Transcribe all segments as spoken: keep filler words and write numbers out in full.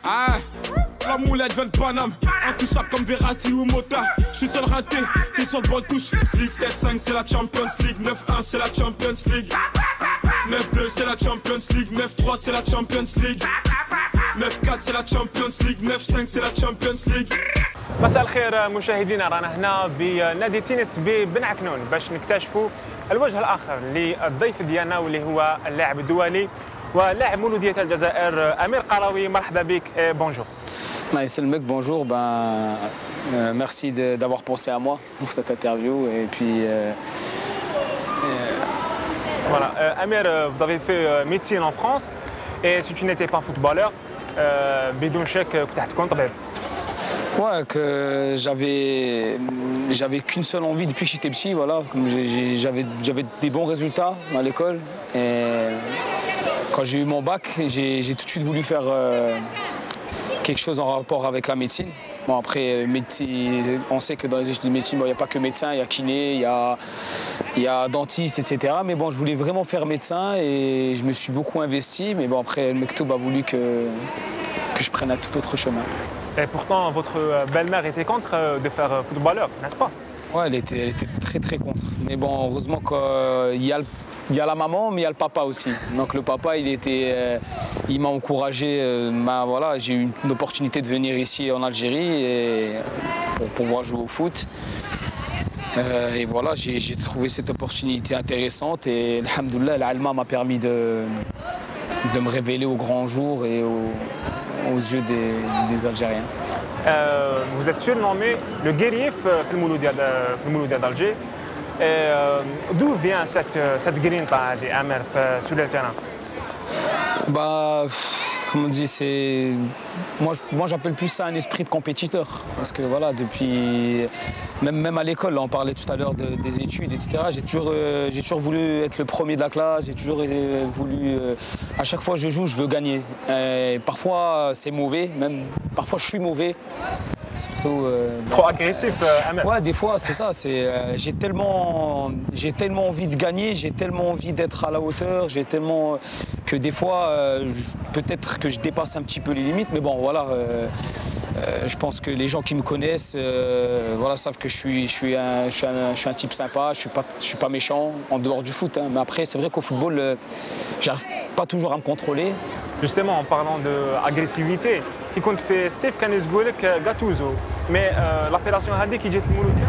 Ah, la moulette vient de Paname, intouchable comme Verratti ou Mota. J'suis seul raté, t'es sur le bon touche. six sept cinq c'est la Champions League, neuf un c'est la Champions League, neuf deux c'est la Champions League, neuf trois c'est la Champions League, neuf quatre c'est la Champions League, neuf cinq c'est la Champions League. مساء الخير مشاهدينا، رانا هنا بنادي تنس ببن عكنون باش نكتشفوا الوجه الاخر للضيف ديالنا واللي هو اللاعب الدولي ولاعب مولودية الجزائر أمير قروي. مرحبا بك، بونجور. الله يسلمك. Bonjour, ben, euh, merci d'avoir pensé à moi pour cette interview et puis euh, euh... Voilà, euh, Amir, vous avez fait euh, médecine en France et si tu n'étais pas footballeur, بدون شك كنت حتكون طبيب. Ouais, que j'avais j'avais qu'une seule envie depuis que j'étais petit, voilà, comme j'avais j'avais des bons résultats à l'école et quand j'ai eu mon bac, j'ai tout de suite voulu faire euh, quelque chose en rapport avec la médecine. Bon, après, médecine, on sait que dans les études de médecine, il bon, n'y a pas que médecin, il y a kiné, il y a, il y a dentiste, et cetera. Mais bon, je voulais vraiment faire médecin et je me suis beaucoup investi. Mais bon, après, le Mektoub a voulu que, que je prenne un tout autre chemin. Et pourtant, votre belle-mère était contre de faire footballeur, n'est-ce pas? Ouais, elle était, elle était très très contre. Mais bon, heureusement qu'il y a le Il y a la maman, mais il y a le papa aussi. Donc le papa, il était, euh, il m'a encouragé. Euh, bah, voilà, j'ai eu une opportunité de venir ici en Algérie et, pour pouvoir jouer au foot. Euh, et voilà, j'ai trouvé cette opportunité intéressante et alhamdoulilah, l'Alma m'a permis de, de me révéler au grand jour et au, aux yeux des, des Algériens. Euh, vous êtes surnommé le guerrier في المولودية d'Alger. Euh, D'où vient cette, cette grinta d'Amer sur le terrain? Bah, comme on dit, c'est moi, moi j'appelle plus ça un esprit de compétiteur parce que voilà, depuis même, même à l'école, on parlait tout à l'heure de, des études, et cetera. J'ai toujours, euh, j'ai toujours voulu être le premier de la classe. J'ai toujours euh, voulu, euh, à chaque fois que je joue, je veux gagner. Et parfois c'est mauvais, même parfois je suis mauvais. Surtout, euh, trop bah, agressif, euh, Amir. Ouais, des fois, c'est ça. Euh, j'ai tellement, j'ai tellement envie de gagner, j'ai tellement envie d'être à la hauteur, j'ai tellement que des fois, euh, peut-être que je dépasse un petit peu les limites. Mais bon, voilà. Euh, euh, je pense que les gens qui me connaissent, euh, voilà, savent que je suis, je suis un, je suis un, je suis un type sympa. Je suis pas, je suis pas méchant en dehors du foot. Hein. Mais après, c'est vrai qu'au football, euh, j'arrive pas toujours à me contrôler. Justement, en parlant d'agressivité, qui compte fait Steve كان يقول لك Gattuso, mais euh, l'appellation هذه qui جات المولودية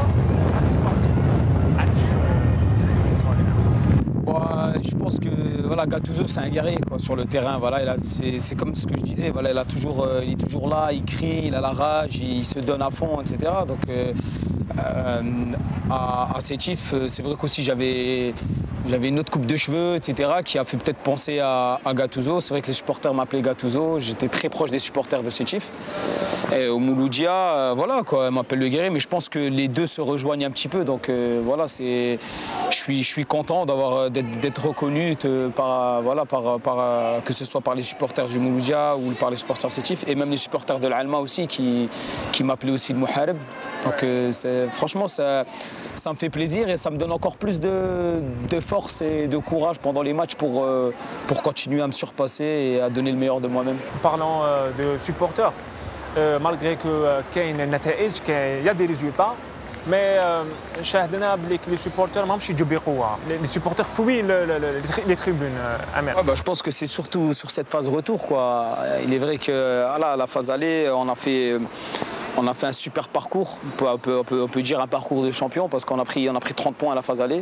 je pense que voilà, Gattuso c'est un guerrier quoi, sur le terrain. Voilà, c'est comme ce que je disais. Voilà, il, a toujours, euh, il est toujours là, il crie, il a la rage, il, il se donne à fond, et cetera. Donc euh, euh, à, à Sétif, c'est vrai qu'aussi j'avais j'avais une autre coupe de cheveux, et cetera qui a fait peut-être penser à, à Gattuso. C'est vrai que les supporters m'appelaient Gattuso. J'étais très proche des supporters de Sétif. Et au Mouloudia, euh, voilà quoi, on m'appelle le guerrier, mais je pense que les deux se rejoignent un petit peu. Donc euh, voilà, c'est, je suis, je suis content d'avoir d'être reconnu te, par, voilà, par, par, que ce soit par les supporters du Mouloudia ou par les supporters Sétif, et même les supporters de l'Alma aussi qui, qui m'appelaient aussi le Mouhareb. Donc euh, franchement, ça, ça me fait plaisir et ça me donne encore plus de, de force et de courage pendant les matchs pour, euh, pour continuer à me surpasser et à donner le meilleur de moi-même. Parlant euh, de supporters, euh, malgré que كاين النتائج il y a des résultats, mais شاهدنا بلي les supporters ماهمش يجوا بقوة. Les supporters fouillent les tribunes. Ouais, bah, je pense que c'est surtout sur cette phase retour quoi. Il est vrai que voilà, la phase aller, on a fait on a fait un super parcours. On peut, on peut, on peut, on peut dire un parcours de champion parce qu'on a pris on a pris trente points à la phase aller.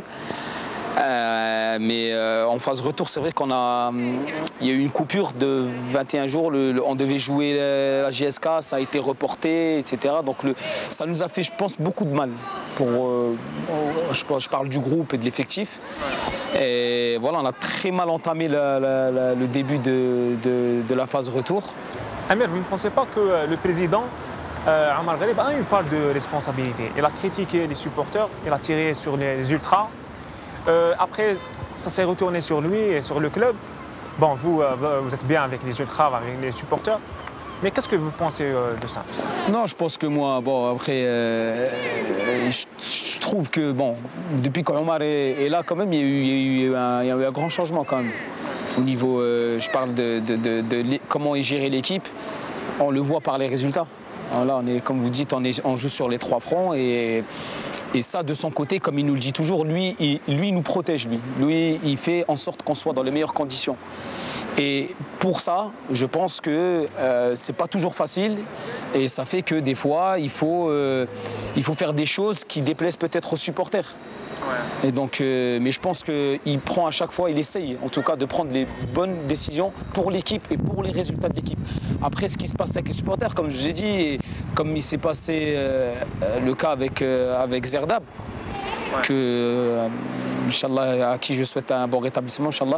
Euh, mais euh, en phase retour, c'est vrai qu'on a, il y a eu une coupure de vingt et un jours. Le, le, on devait jouer la J S K, ça a été reporté, et cetera. Donc le, ça nous a fait, je pense, beaucoup de mal. Pour, euh, je, je parle du groupe et de l'effectif. Et voilà, on a très mal entamé la, la, la, le début de, de, de la phase retour. Amir, vous ne pensez pas que le président euh, Amar Ghalib a eu une part de responsabilité? Il a critiqué les supporters, il a tiré sur les ultras. Euh, après, ça s'est retourné sur lui et sur le club. Bon, vous, euh, vous êtes bien avec les ultras, avec les supporters. Mais qu'est-ce que vous pensez euh, de ça? Non, je pense que moi, bon, après, euh, je, je trouve que, bon, depuis qu'Omar est, est là, quand même, il y a eu, il y a eu, un, il y a eu un grand changement, quand même. Au niveau, euh, je parle de, de, de, de, de comment est gérée l'équipe. on le voit par les résultats. Là, on est, comme vous dites, on, est, on joue sur les trois fronts et, et ça, de son côté, comme il nous le dit toujours, lui, il, lui, il nous protège. Lui. lui, il fait en sorte qu'on soit dans les meilleures conditions. Et pour ça, je pense que euh, c'est pas toujours facile et ça fait que des fois, il faut, euh, il faut faire des choses qui déplaisent peut-être aux supporters. Ouais. Et donc, euh, mais je pense qu'il prend à chaque fois, il essaye en tout cas de prendre les bonnes décisions pour l'équipe et pour les résultats de l'équipe. Après, ce qui se passe avec les supporters, comme je vous ai dit, et comme il s'est passé euh, le cas avec, euh, avec Zerdab, ouais. que, euh, Inch'Allah, à qui je souhaite un bon rétablissement, Inch'Allah.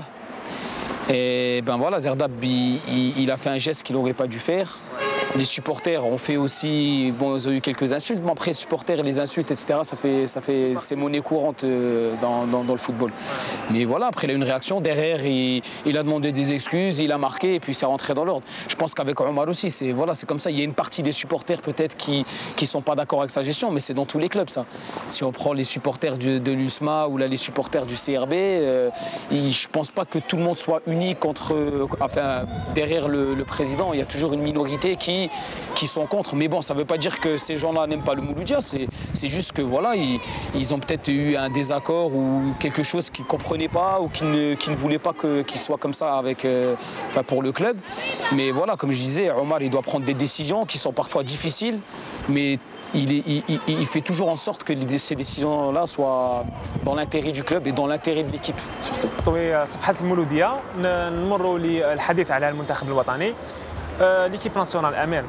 Et ben voilà, Zerdab, il, il, il a fait un geste qu'il n'aurait pas dû faire. Les supporters ont fait aussi, bon, ils ont eu quelques insultes, mais après les supporters et les insultes, et cetera, ça fait, ça fait, c'est monnaie courante dans, dans, dans le football. Mais voilà, après il a eu une réaction, derrière il, il a demandé des excuses, il a marqué et puis c'est rentré dans l'ordre. Je pense qu'avec Omar aussi, c'est voilà, c'est comme ça. Il y a une partie des supporters peut-être qui qui sont pas d'accord avec sa gestion, mais c'est dans tous les clubs ça. Si on prend les supporters du, de l'U S M A ou là les supporters du C R B, euh, il, je pense pas que tout le monde soit uni contre, enfin derrière le, le président. Il y a toujours une minorité qui qui sont contre, mais bon, ça ne veut pas dire que ces gens-là n'aiment pas le Mouloudia, c'est juste que voilà, ils, ils ont peut-être eu un désaccord ou quelque chose qu'ils ne comprenaient pas ou qu'ils ne, qu'ils ne voulaient pas qu'il qu soit comme ça avec, euh, enfin, pour le club. Mais voilà, comme je disais, Omar, il doit prendre des décisions qui sont parfois difficiles, mais il, est, il, il, il fait toujours en sorte que ces décisions-là soient dans l'intérêt du club et dans l'intérêt de l'équipe surtout. صفحة المولودية نمروا للحديث على المنتخب الوطني. ليكيب ناسيونال امان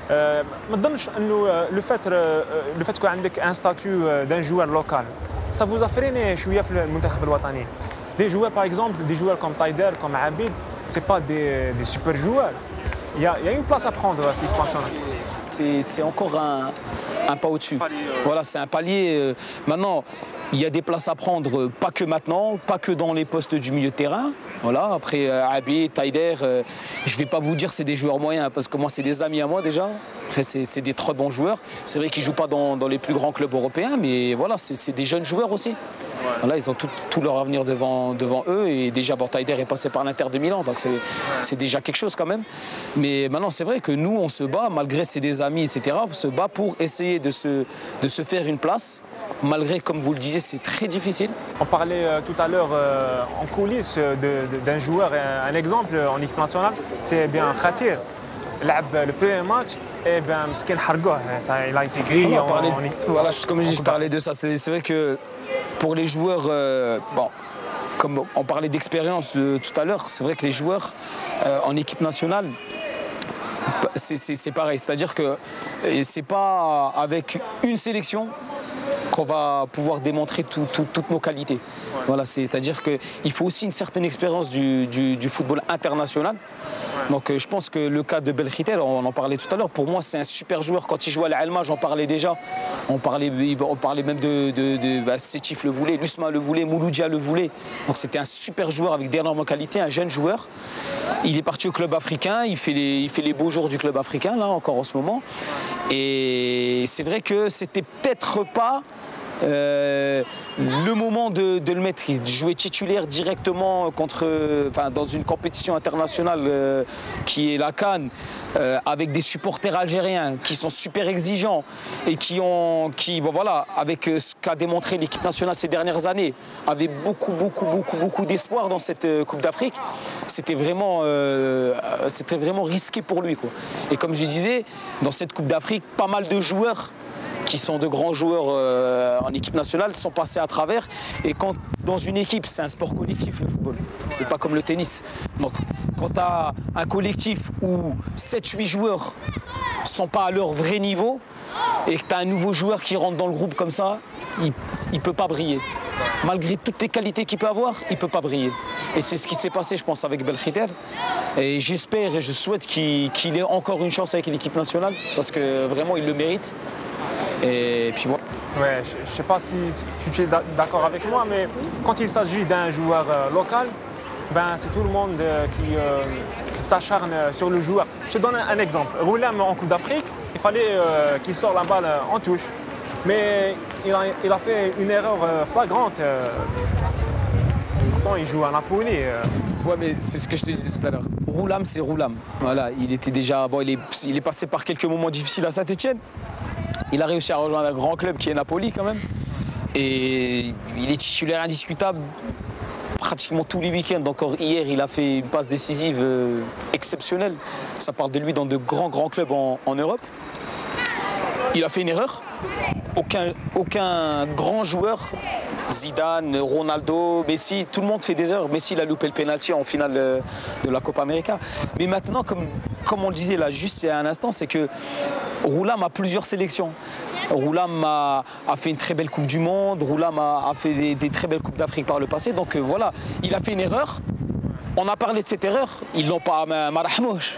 ما تظنش انه لو فات لو فات تكون عندك ان ستاتيو دان جوار لوكال سا فوز افريني شويه في المنتخب الوطني دي جوار باغ اكزومبل دي جوار كوم تايدر كوم عبيد سي با دي دي سوبر جوار il y a il y a une place à prendre في l'équipe nationale. C'est c'est encore un un pas au-dessus. Voilà, c'est un palier. Euh, maintenant, il y a des places à prendre, pas que maintenant, pas que dans les postes du milieu de terrain. Voilà, après euh, Abi, Taider, euh, je ne vais pas vous dire c'est des joueurs moyens parce que moi c'est des amis à moi déjà. Après c'est des très bons joueurs. C'est vrai qu'ils ne jouent pas dans, dans les plus grands clubs européens, mais voilà, c'est des jeunes joueurs aussi. Ouais. Voilà, ils ont tout, tout leur avenir devant, devant eux et déjà bon, Taider est passé par l'Inter de Milan, donc c'est déjà quelque chose quand même. Mais maintenant c'est vrai que nous on se bat, malgré c'est des amis, et cetera, on se bat pour essayer de se, de se faire une place. Malgré, comme vous le disiez, c'est très difficile. On parlait euh, tout à l'heure euh, en coulisses d'un joueur, un, un exemple en équipe nationale, c'est bien Khatir. Le premier match, et bien, Mskin Hargoh, il a été grillé. On parlait, en, voilà, comme je dis, je parlais de ça. C'est vrai que pour les joueurs, euh, bon, comme on parlait d'expérience euh, tout à l'heure, c'est vrai que les joueurs euh, en équipe nationale, c'est pareil. C'est-à-dire que c'est pas avec une sélection qu'on va pouvoir démontrer tout, tout, toutes nos qualités. Ouais. Voilà, c'est-à-dire qu'il faut aussi une certaine expérience du, du, du football international. Ouais. Donc euh, je pense que le cas de Belkhiter, on en parlait tout à l'heure, pour moi c'est un super joueur. Quand il jouait à l'Alma, j'en parlais déjà. On parlait, on parlait même de, de, de bah, Sétif le voulait, l'U S M A le voulait, Mouloudia le voulait. Donc c'était un super joueur avec d'énormes qualités, un jeune joueur. Il est parti au club africain, il fait les, il fait les beaux jours du club africain, là encore en ce moment. Et c'est vrai que c'était peut-être pas Euh, le moment de, de le mettre, il jouait titulaire directement contre, enfin, dans une compétition internationale euh, qui est la CAN, euh, avec des supporters algériens qui sont super exigeants et qui ont, qui, bon, voilà, avec ce qu'a démontré l'équipe nationale ces dernières années, avait beaucoup, beaucoup, beaucoup, beaucoup d'espoir dans cette euh, Coupe d'Afrique. C'était vraiment, euh, c'était vraiment risqué pour lui, quoi. Et comme je disais, dans cette Coupe d'Afrique, pas mal de joueurs qui sont de grands joueurs euh, en équipe nationale, sont passés à travers. Et quand dans une équipe, c'est un sport collectif le football, c'est pas comme le tennis. Donc quand tu as un collectif où sept huit joueurs sont pas à leur vrai niveau et que tu as un nouveau joueur qui rentre dans le groupe comme ça, il ne peut pas briller. Malgré toutes les qualités qu'il peut avoir, il ne peut pas briller. Et c'est ce qui s'est passé, je pense, avec Belkhiter. Et j'espère et je souhaite qu'il qu'il ait encore une chance avec l'équipe nationale, parce que vraiment, il le mérite. Et puis voilà. Ouais, je ne sais pas si, si tu es d'accord avec moi, mais quand il s'agit d'un joueur euh, local, ben, c'est tout le monde euh, qui, euh, qui s'acharne sur le joueur. Je te donne un, un exemple. Roulam en Coupe d'Afrique, il fallait euh, qu'il sorte la balle en touche. Mais il a, il a fait une erreur euh, flagrante. Euh, pourtant, il joue à Napoli. Euh. Ouais, mais c'est ce que je te disais tout à l'heure. Roulam, c'est Roulam. Voilà, il était déjà, bon, il est, il est passé par quelques moments difficiles à Saint-Etienne. Il a réussi à rejoindre un grand club qui est Napoli quand même. Et il est titulaire indiscutable pratiquement tous les week-ends. Encore hier, il a fait une passe décisive euh, exceptionnelle. Ça parle de lui dans de grands, grands clubs en, en Europe. Il a fait une erreur. Aucun, aucun grand joueur, Zidane, Ronaldo, Messi, tout le monde fait des erreurs. Messi, il a loupé le pénalty en finale de la Copa América. Mais maintenant, comme, comme on le disait là juste il y a un instant, c'est que Roulam a plusieurs sélections. Roulam a, a fait une très belle Coupe du Monde, Roulam a, a fait des, des très belles Coupes d'Afrique par le passé. Donc euh, voilà, il a fait une erreur. On a parlé de cette erreur, ils l'ont pas marahmouch,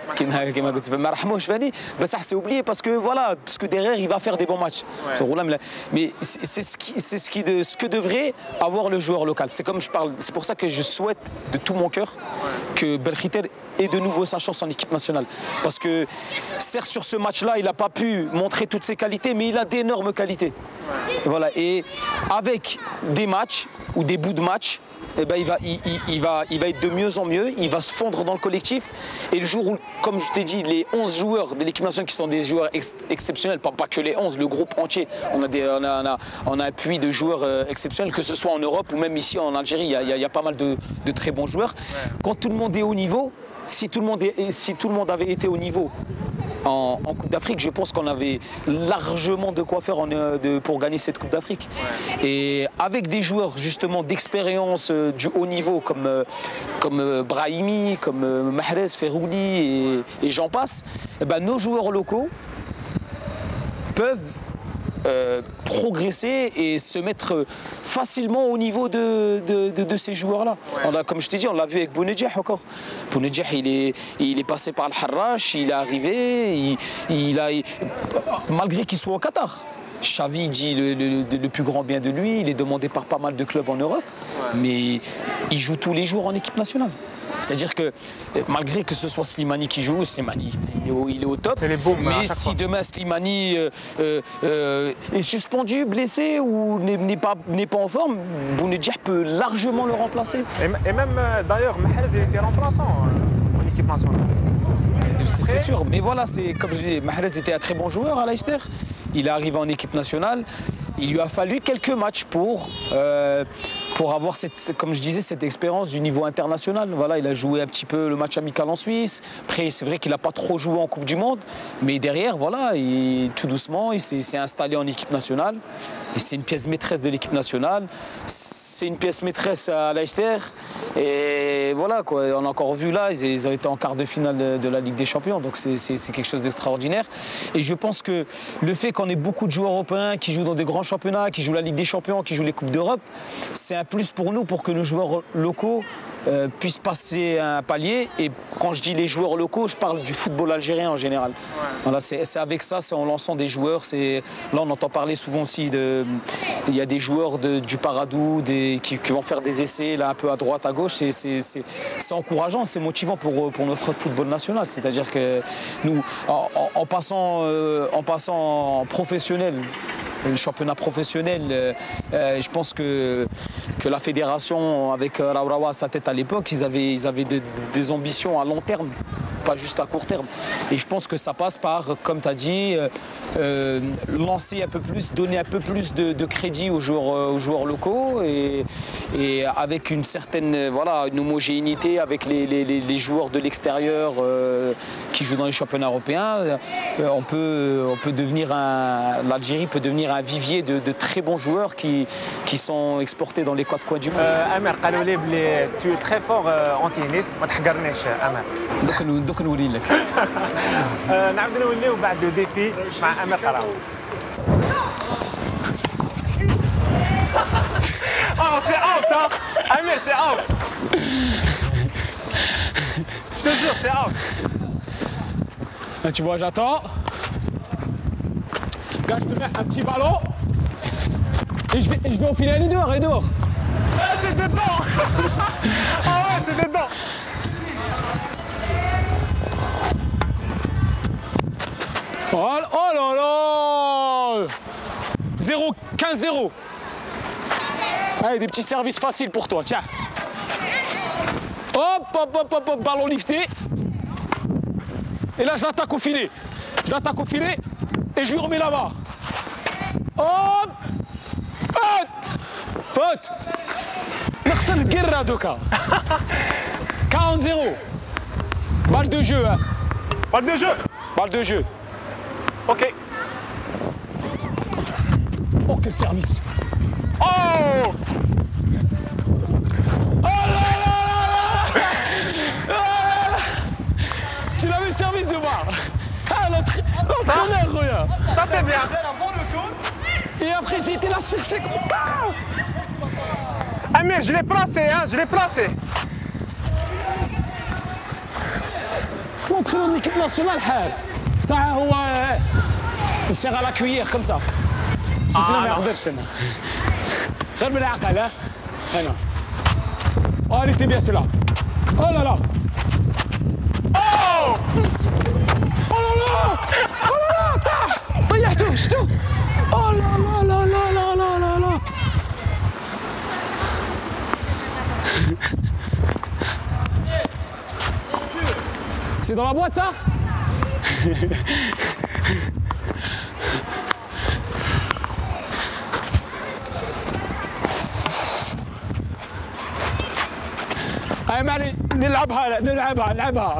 ça c'est oublié parce que voilà, parce que derrière il va faire des bons matchs. Ouais. Mais c'est ce, qui, ce, qui de, ce que devrait avoir le joueur local. C'est comme je parle, c'est pour ça que je souhaite de tout mon cœur que Belkhiter ait de nouveau sa chance en équipe nationale. Parce que certes sur ce match-là, il n'a pas pu montrer toutes ses qualités, mais il a d'énormes qualités. Ouais. Et voilà. Et avec des matchs ou des bouts de match, eh ben, il, va, il, il, il, va, il va être de mieux en mieux, il va se fondre dans le collectif. Et le jour où, comme je t'ai dit, les onze joueurs de l'équipe nationale qui sont des joueurs ex exceptionnels, pas, pas que les onze, le groupe entier, on a, des, on a, on a, on a un puits de joueurs euh, exceptionnels, que ce soit en Europe ou même ici en Algérie, il y a, il y a, il y a pas mal de, de très bons joueurs. Ouais. Quand tout le monde est au niveau, si tout le monde, est, si tout le monde avait été au niveau en, en Coupe d'Afrique, je pense qu'on avait largement de quoi faire en, de, pour gagner cette Coupe d'Afrique. Ouais. Et avec des joueurs justement d'expérience euh, du haut niveau comme, euh, comme euh, Brahimi, comme euh, Mahrez, Ferrouli et, et j'en passe, et ben, nos joueurs locaux peuvent Euh, progresser et se mettre facilement au niveau de, de, de, de ces joueurs-là. Ouais. Comme je t'ai dit, on l'a vu avec Bounedjah encore. Bounedjah, il est, il est passé par le Harrach, il est arrivé, il, il a, il, malgré qu'il soit au Qatar. Xavi dit le, le, le plus grand bien de lui, il est demandé par pas mal de clubs en Europe, ouais. Mais il joue tous les jours en équipe nationale. C'est-à-dire que malgré que ce soit Slimani qui joue, Slimani il est au, il est au top, est beau, mais si fois. demain Slimani euh, euh, est suspendu, blessé ou n'est pas, pas en forme, Bounedjah peut largement le remplacer. Et, et même euh, d'ailleurs, Mahrez il était remplaçant euh, en équipe nationale. C'est sûr, mais voilà, comme je dis, Mahrez était un très bon joueur à Leicester. Il est arrivé en équipe nationale. Il lui a fallu quelques matchs pour, euh, pour avoir, cette, comme je disais, cette expérience du niveau international. Voilà, il a joué un petit peu le match amical en Suisse. Après, c'est vrai qu'il n'a pas trop joué en Coupe du Monde. Mais derrière, voilà, il, tout doucement, il s'est installé en équipe nationale. Et c'est une pièce maîtresse de l'équipe nationale. C'est une pièce maîtresse à Leicester. Et voilà, quoi. On a encore vu là, ils ont été en quart de finale de, de la Ligue des Champions. Donc c'est quelque chose d'extraordinaire. Et je pense que le fait qu'on ait beaucoup de joueurs européens qui jouent dans des grands championnats, qui jouent la Ligue des Champions, qui jouent les Coupes d'Europe, c'est un plus pour nous, pour que nos joueurs locaux euh, puissent passer un palier. Et quand je dis les joueurs locaux, je parle du football algérien en général. Ouais. Voilà, c'est avec ça, c'est en lançant des joueurs. Là, on entend parler souvent aussi de... Il y a des joueurs de, du Paradou, des, qui, qui vont faire des essais là, un peu à droite, à gauche. C'est encourageant, c'est motivant pour, pour notre football national. C'est-à-dire que nous, en, en, passant, euh, en passant professionnel, le championnat professionnel, euh, euh, je pense que, que la fédération, avec Raourawa à sa tête à l'époque, ils avaient, ils avaient de, des ambitions à long terme, pas juste à court terme. Et je pense que ça passe par, comme tu as dit, euh, euh, lancer un peu plus, donner un peu plus de, de crédit aux joueurs, aux joueurs locaux et, et avec une certaine, voilà, une homogénéité avec les, les, les joueurs de l'extérieur euh, qui jouent dans les championnats européens. Euh, on peut, on peut devenir un, l'Algérie peut devenir un vivier de, de très bons joueurs qui, qui sont exportés dans les quatre coins du monde. Amer, tu es très fort en tennis, ما تحقرناش Amer. دوك دوك نوري لك. نعاود نوليو بعد لو ديفي مع أمير قراوي. Oh, c'est out, hein Amir, c'est out. Je te jure, c'est out. Là, tu vois, j'attends. Là, je te mets un petit ballon. Et je vais, et je vais enfiler les dehors et dehors. Ah, c'est dedans. Ah ouais, c'est dedans. Oh, oh là là. Zéro, quinze zéro. Allez, des petits services faciles pour toi, tiens. Hop, hop, hop, hop, hop, ballon lifté. Et là, je l'attaque au filet. Je l'attaque au filet et je lui remets là-bas. Hop. Faute. Faute. نخسر القرة دوكا. quarante zéro. Balle de jeu. Hein. Balle de jeu. Balle de jeu. Ok. Oh, quel service. Oh. Oh là là là là. Tu l'as vu le service ou pas? Ah, l'entraîneur, regarde. Ça c'est bien. Et après, j'ai été là chercher. Amir, je l'ai placé, hein, je l'ai placé. L'entraîneur de l'équipe nationale, ça, ouais. Il sert à la cuillère comme ça. Si sinon, ما يقدرش انا. غير بالعقل ها. هنا. Oh, elle était bien celle-là. Oh là là. Oh. Oh là là. Oh là là. ضيعته شفتوا. Oh là là là là là là là là. C'est dans la boîte ça? هاي معلي نلعبها نلعبها نلعبها.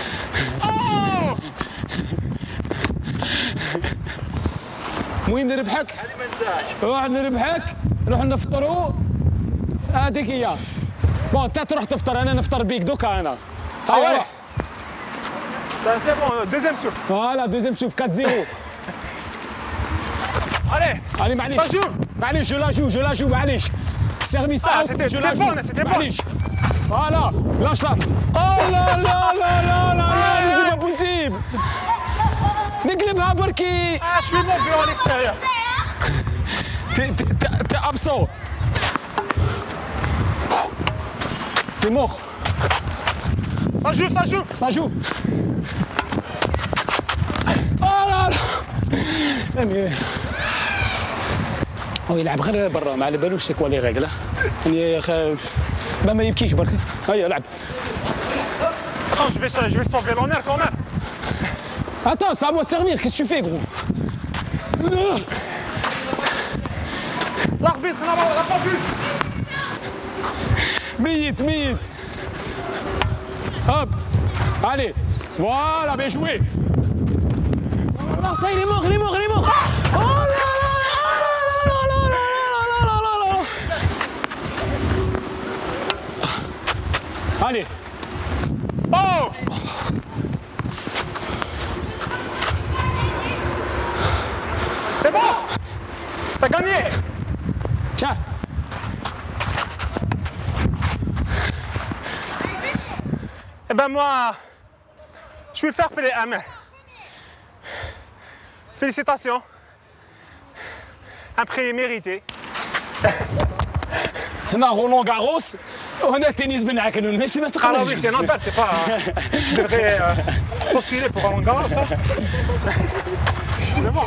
وين نربحك؟ هذه ما ننساهاش. روح نربحك، نروح نفطروا. هذيك هي. بون انت تروح تفطر انا نفطر بيك دوكا انا. هاي Ça c'est bon, deuxième souffle. Voilà, deuxième souffle, quatre zéro. Allez, allez, معليش. Ça joue. معليش, je la joue, je la joue, معليش. Service Ah, out, c'était je la bon, joue. c'était bon. معليش. Voilà, lâche-la. Oh là là là là là là, c'est pas possible. نقلبها بركي. Ah, je suis mauvais en extérieur. T'es absent. T'es mort. Ça joue, ça joue. Ça joue. Oh là là. هو يلعب غير برا ما على بالوش سي كوا لي ريغل يعني ما ما يبكيش برك هيا لعب. Non, je vais, je vais sauver l'honneur quand même. Attends, c'est à moi de servir, qu'est-ce que tu fais gros? L'arbitre n'a pas vu. Mite, mite. Hop. Allez. Voilà, bien joué. Non, ça, il est mort, il est mort, il est mort. Oh là là là là là là là là là. Allez. Oh. C'est bon. T'as gagné. Tiens. Eh ben moi, je suis fair play, Amir. Félicitations. Un prix mérité. On a Roland Garros, on a tennis Benaken, mais c'est notre Ah non, oui, c'est normal, c'est pas. Tu devrais euh, postuler pour Roland Garros, ça. C'est bon.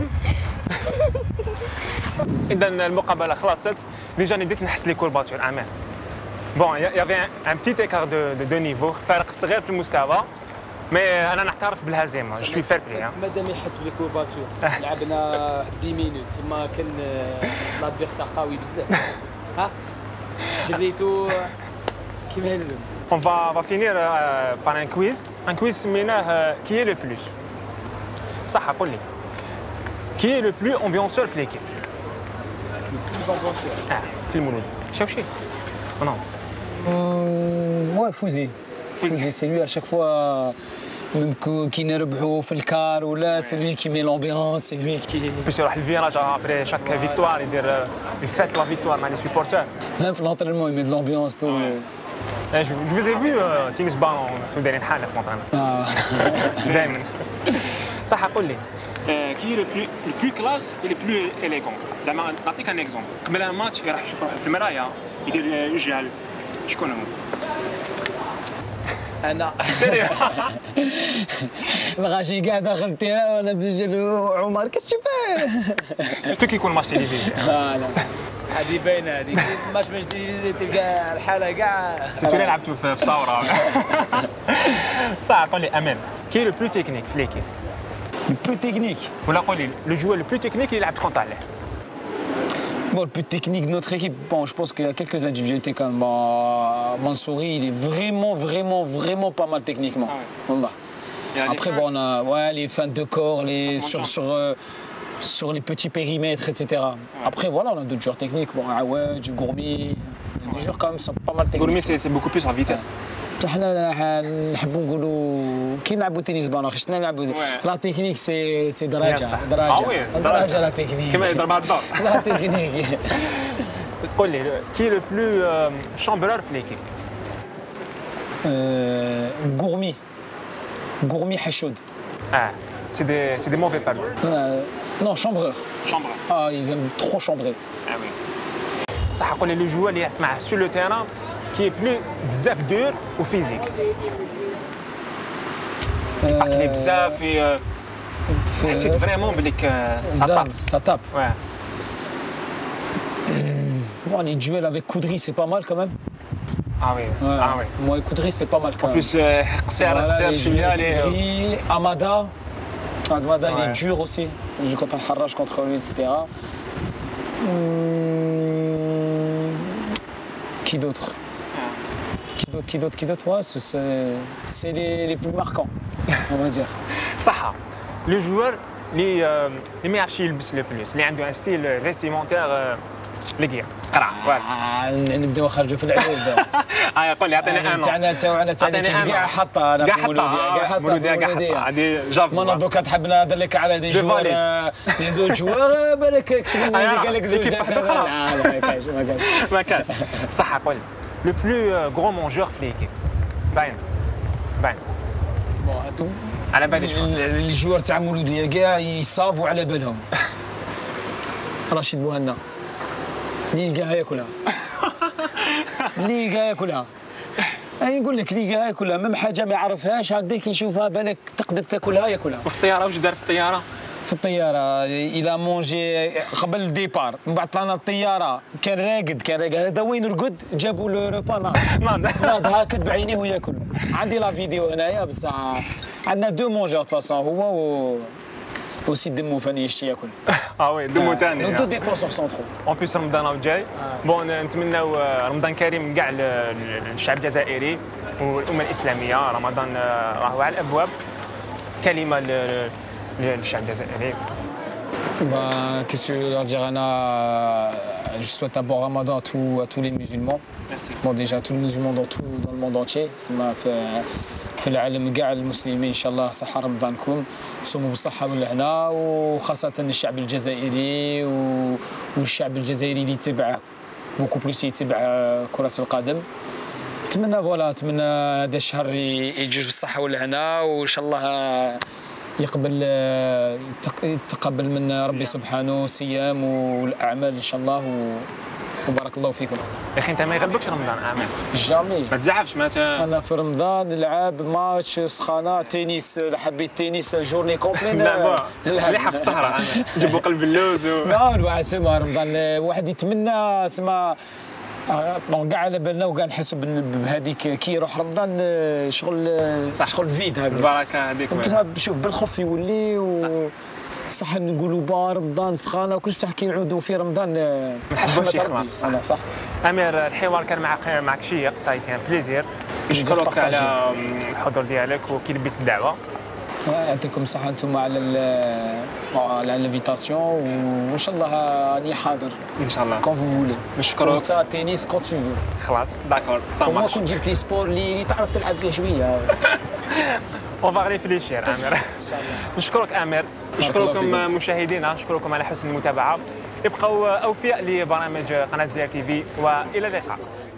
إذا المقابلة خلصت، ديجا بديت نحس لي كورباتور أمان. بون يافي ان بتيت ايكار دو دو نيفو، فرق صغير في المستوى، مي أنا نعترف بالهزيمة، جو سوي فير بلي. مادام يحس بلي كورباتور، لعبنا عشرة مينوت، تسمى كان لادفيرسار قوي بزاف. ها؟ جريتو كيما يلزم. On va, va finir euh, par un quiz. Un quiz سميناه qui est le plus. صح قول لي. Qui est le plus ambianceur في l'équipe? Le plus ambianceur. اه في المولود. شاوشي. Non. Euh, ouais, Fouzi. Fouzi, c'est lui à chaque fois, même qui نربحوا في الكار ولا c'est lui qui met l'ambiance, c'est lui qui. Puis يروح الفيراج après chaque victoire يدير يفات la victoire مع les supporters. Même l'entraînement, il met de l'ambiance tout. Je, je vous ai vu euh, تنس بالون في دايرين حالة في الانtraînement. دائما. صح قول لي. كي لو بلو لو بلو كلاس اي لو بلو اليغون. زعما نعطيك ان اكزومبل. قبل الماتش يروح يشوف روحه في المرايا يدير جال. شكون هو؟ انا سيريو. الغاشي قاعد داخل التيران وانا بجل عمر كيس تشوفه. سيرتو كي يكون ماتش تلفزيون. لا هذه باينه هذه ماتش ماتش تلفزيون تلقى الحاله كاع. سيرتو اللي لعبتو في ثوره. صح قول لي امان. Qui est le plus technique في l'équipe? Le plus technique. ولا قولي le joueur le plus technique اللي لعبت كونت عليه. Bon, le plus technique de notre équipe, bon, je pense qu'il y a quelques individualités quand même. Bon, Mansouri, il est vraiment, vraiment, vraiment pas mal techniquement. Ah ouais. Wallah. Après, bon, on a ouais, les feintes de corps, les, sur, sur, euh, sur les petits périmètres, et cetera. Ouais. Après, voilà, on a d'autres joueurs techniques. Bon, Aouedj, Gourmi, les joueurs quand même sont pas mal techniques. Gourmi, c'est beaucoup plus en vitesse. حنا نحبوا نقولوا كي نلعبوا تنس بالون خصنا نلعبوا لا تكنيك سي سي دراجه دراجه دراجه لا تكنيك كما يضرب على الدار لا تكنيك. قول لي كي لو بلو شامبرور في ليكيب؟ غورمي غورمي حشود. اه سي دي سي دي موفي بارلو. نو شامبرور شامبرور اه ils aiment trop chambrer. اه وي صح. قول لي لو جوار اللي لعبت معاه سور لو تيران qui est plus بزاف دور وفيزيك. يعطيك بزاف حسيت فريمون بليك سا ça tape. Ouais. Bon, les duels avec Koudri, c'est pas mal quand même. Ah oui. Ouais. Ah oui. Moi, Koudri, c'est pas mal quand En même. plus, قصير قصير شويه Koudri, Amada. Amada, il est Ouais. dur aussi. Il joue contre un Harraj contre lui, et cetera. Hum, Qui d'autre? Qui d'autre, qui d'autre, qui d'autre? Ouais, c'est les, les plus marquants, on va dire. صح. لو جوار اللي اللي ما يعرفش يلبس لو بلوس، اللي عنده ان ستيل فيستيمونتير لقيا قرع. آه نبداو نخرجوا في العيوب. اه يقول لي عطيني ان تاعنا تاعنا تاعنا كاع حطها انا كاع في مولوديه حطها مولوديه كاع حطها هذه جاف. ما دوكا تحب نهضر لك على دي جوار دي زوج جوار بالك كشف اللي قال لك زوج كيف واحده اخرى. لا ما كاينش ما كاينش ما كانش. صح. قول لي لو بلو غرو مونجور في ليكيب؟ باين باين على بالي شكون؟ الجوار تاع مولوديه كاع يصافوا على بالهم. رشيد بوهنا اللي يلقاها ياكلها اللي يلقاها ياكلها. اي نقول لك اللي يلقاها ياكلها ميم حاجه ما يعرفهاش هكذاك يشوفها بالك تقدر تاكلها ياكلها. وفي الطياره واش دار في الطياره؟ في الطياره الى مونجي قبل الديبار من بعد طلعنا الطياره كان راقد كان راقد هذا وين رقد جابوا له روبا ناض ناض هاكد بعينيه وياكل. عندي لا فيديو هنايا بصح عندنا دو مونجور فاصون هو و وسي دمو فاني يشتي ياكل. اه وي دمو ثاني. دو ديفونسور سونترو. اون بليس رمضان جاي. بون نتمناو رمضان كريم كاع الشعب الجزائري والامه الاسلاميه. رمضان راهو على الابواب. كلمه للشعب الجزائري. Bah, qu'est-ce que je veux leur dire, Anna? Je souhaite un bon ramadan à tous, à tous les musulmans. Merci. Bon, déjà à tous les musulmans dans, tout, dans le monde entier. C'est في في العالم كاع المسلمين ان شاء الله صحه رمضانكم صوموا بالصحه والهنا وخاصه الشعب الجزائري والشعب الجزائري اللي يتبع بوكو بلوس يتبع كره القدم. نتمنى فوالا نتمنى هذا الشهر يجوز بالصحه والهنا وان شاء الله يقبل يتقبل من ربي سبحانه الصيام والاعمال ان شاء الله وبارك الله فيكم. يا اخي انت ما يغلبكش رمضان امين. جامي. ما تزعفش معناتها. انا في رمضان نلعب ماتش سخانه تنس حبيت تنس جورني كومبلي نلعب مليحه في السهره نجيبوا قلب اللوز و... لا الواحد سما رمضان واحد يتمنى سما بون كاع على بالنا وكاع نحسوا بهذيك كي يروح رمضان شغل شغل فيد هكذا البركه هذيك. شوف بالخف يولي و صح نقولوا با رمضان سخانه وكلش بصح كي نعودوا في رمضان ما نحبوش يخلص. صح صح. امير الحوار كان معك معك شيق سايتي ان بليزير. نشكرك على الحضور ديالك وكي لبيت الدعوه. يعطيكم الصحه انتم على على الانفيتاسيون وان شاء الله راني حاضر ان شاء الله كون فو فولي. نشكرك. وتا تنس كون تو فو. خلاص داكور سا مارش. كون جبت لي سبور اللي تعرف تلعب فيه شويه. اون فا ريفليشير امير. نشكرك امير. نشكركم مشاهدينا نشكركم على حسن المتابعه. ابقوا اوفياء لبرامج قناه زير تي في والى اللقاء.